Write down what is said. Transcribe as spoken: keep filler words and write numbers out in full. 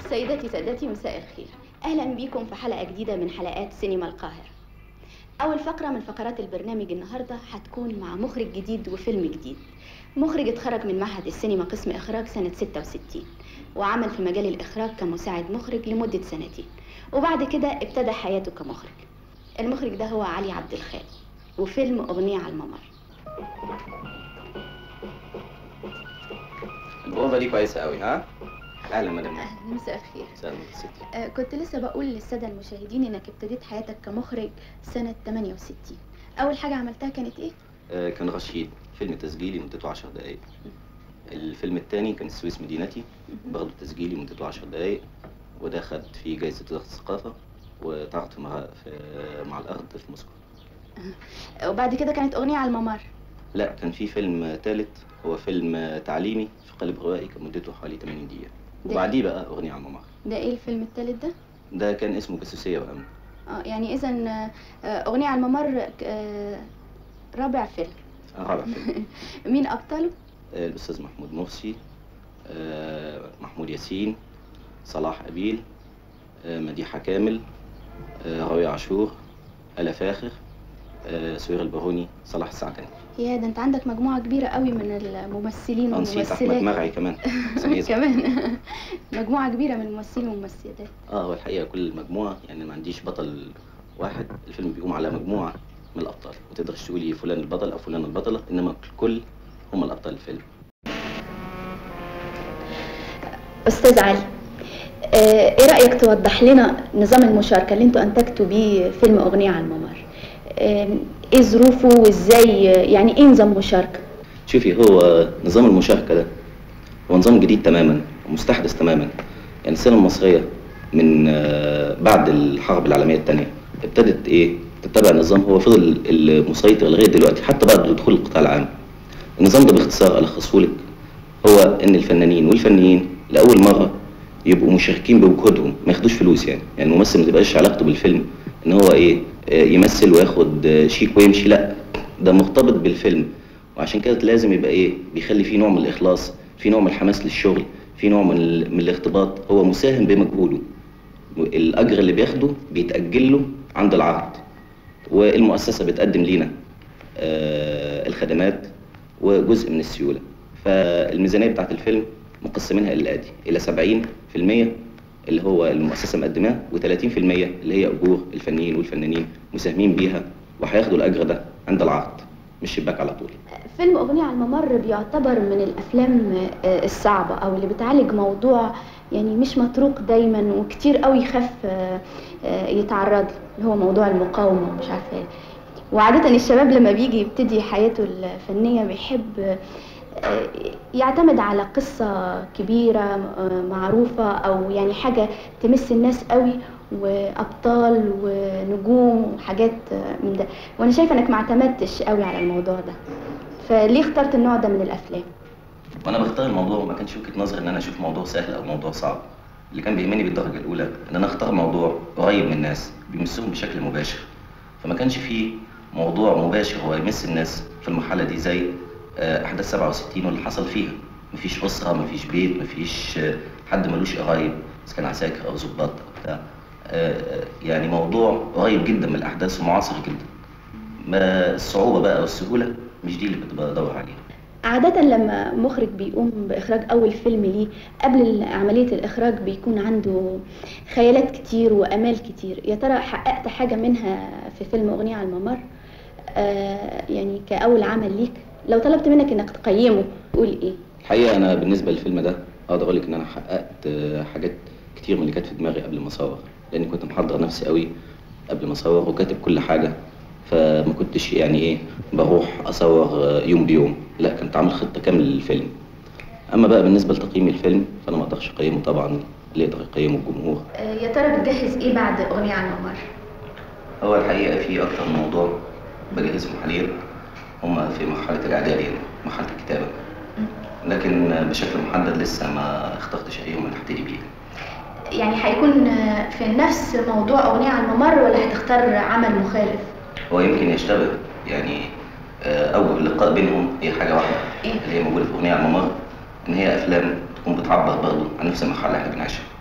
سيداتي سادتي، مساء الخير. اهلا بكم في حلقه جديده من حلقات سينما القاهره. اول فقره من فقرات البرنامج النهارده هتكون مع مخرج جديد وفيلم جديد. مخرج اتخرج من معهد السينما قسم اخراج سنه ستة وستين، وعمل في مجال الاخراج كمساعد مخرج لمده سنتين، وبعد كده ابتدى حياته كمخرج. المخرج ده هو علي عبد الخالق، وفيلم اغنيه على الممر. الأوضة دي كويسة قوي. ها؟ أهلا مدام. أهلا، مساء الخير. مساء النور ستي. آه كنت لسه بقول للسادة المشاهدين إنك ابتديت حياتك كمخرج سنة ثمانية وستين. أول حاجة عملتها كانت إيه؟ آه كان رشيد، فيلم تسجيلي مدته عشر دقايق. الفيلم الثاني كان السويس مدينتي، برضه تسجيلي مدته عشر دقايق، وده خد فيه جايزة وزارة الثقافة، واتعرض مع في مع الأرض في موسكو. آه وبعد كده كانت أغنية على الممر. لا، كان في فيلم ثالث، هو فيلم تعليمي في قالب روائي، كان مدته حوالي ثمانين دقيقة، وبعديه بقى أغنية على الممر. ده إيه الفيلم الثالث ده؟ ده كان اسمه جاسوسية وأمن. اه يعني إذا أغنية على الممر آه رابع فيلم. آه رابع فيلم. مين أبطاله؟ آه الأستاذ محمود مرسي، آه محمود ياسين، صلاح أبيل، آه مديحة كامل، آه راوية عاشور، آلا فاخر، آه سهير الباروني، صلاح السعداني. يا ده انت عندك مجموعة كبيرة قوي من الممثلين والممثلات. نسيت أحمد مرعي كمان. كمان مجموعة كبيرة من الممثلين والممثلات. اه هو الحقيقة كل مجموعة، يعني ما عنديش بطل واحد، الفيلم بيقوم على مجموعة من الأبطال، ما تقدرش تقولي فلان البطل أو فلان البطلة، إنما الكل هم الأبطال الفيلم. أستاذ علي، آه إيه رأيك توضح لنا نظام المشاركة اللي أنتوا أنتجتوا بيه فيلم أغنية على الممر؟ آه إيه ظروفه وإزاي، يعني إيه نظام مشاركة؟ شوفي، هو نظام المشاركة ده هو نظام جديد تماما ومستحدث تماما. يعني السينما المصرية من آه بعد الحرب العالمية الثانية ابتدت إيه تتبع نظام هو فضل المسيطر لغاية دلوقتي حتى بعد دخول القطاع العام. النظام ده باختصار ألخصه لك، هو إن الفنانين والفنيين لأول مرة يبقوا مشاركين بوجودهم، ما ياخدوش فلوس. يعني يعني الممثل ما تبقاش علاقته بالفيلم ان هو ايه يمثل وياخد شيك ويمشي، لا، ده مرتبط بالفيلم. وعشان كده لازم يبقى ايه بيخلي فيه نوع من الاخلاص، في نوع من الحماس للشغل، في نوع من, من الارتباط. هو مساهم بمجهوده، الاجر اللي بياخده بيتاجل له عند العرض، والمؤسسه بتقدم لينا آه الخدمات وجزء من السيوله. فالميزانيه بتاعت الفيلم مقسمينها الآتي: إلى سبعين في المية اللي هو المؤسسة مقدماه، وثلاثين في المية اللي هي أجور الفنيين والفنانين مساهمين بيها، وهياخدوا الأجر ده عند العرض مش شباك على طول. فيلم أغنية على الممر بيعتبر من الأفلام الصعبة أو اللي بتعالج موضوع يعني مش مطروق دايما وكتير قوي يخاف يتعرض له، اللي هو موضوع المقاومة ومش عارفة ايه. وعادة الشباب لما بيجي يبتدي حياته الفنية بيحب يعتمد على قصة كبيرة معروفة أو يعني حاجة تمس الناس قوي، وأبطال ونجوم وحاجات من ده. وأنا شايفة إنك ما اعتمدتش قوي على الموضوع ده، فليه اخترت النوع ده من الأفلام؟ وأنا بختار الموضوع ما كانش وجهة نظري إن أنا أشوف موضوع سهل أو موضوع صعب. اللي كان بيهمني بالدرجة الأولى إن أنا أختار موضوع قريب من الناس بيمسهم بشكل مباشر. فما كانش فيه موضوع مباشر هو يمس الناس في المرحلة دي زي أحداث سبعة وستين واللي حصل فيها. مفيش أسرة، مفيش بيت، مفيش حد ملوش قرايب، إذا كان عساكر أو ضباط أو بتاع. يعني موضوع قريب جدا من الأحداث ومعاصر جدا. ما الصعوبة بقى والسهولة مش دي اللي كنت بدور عليها. عادة لما مخرج بيقوم بإخراج أول فيلم ليه، قبل عملية الإخراج بيكون عنده خيالات كتير وأمال كتير. يا ترى حققت حاجة منها في فيلم أغنية على الممر؟ آه يعني كأول عمل ليك، لو طلبت منك انك تقيمه تقول ايه؟ الحقيقه انا بالنسبه للفيلم ده اقدر اقول لك ان انا حققت حاجات كتير من اللي كانت في دماغي قبل ما اصور، لاني كنت محضر نفسي قوي قبل ما اصور وكاتب كل حاجه. فما كنتش يعني ايه بروح اصور يوم بيوم، لا، كنت عامل خطه كامله للفيلم. اما بقى بالنسبه لتقييم الفيلم فانا ما اقدرش اقيمه، طبعا اللي يقدر يقيمه الجمهور. يا ترى بتجهز ايه بعد اغنيه على الممر؟ هو الحقيقه في اكتر من موضوع بجهزهم حاليا، هما في مرحلة الإعداد، يعني مرحلة الكتابة، لكن بشكل محدد لسه ما اخترتش أيهم اللي هبتدي بيه. يعني هيكون في نفس موضوع أغنية على الممر ولا هتختار عمل مخالف؟ هو يمكن يشتبه، يعني أول اللقاء بينهم هي حاجة واحدة. إيه؟ اللي هي موجودة في أغنية على الممر، إن هي أفلام تكون بتعبر برضه عن نفس المرحلة اللي احنا بنعيشها.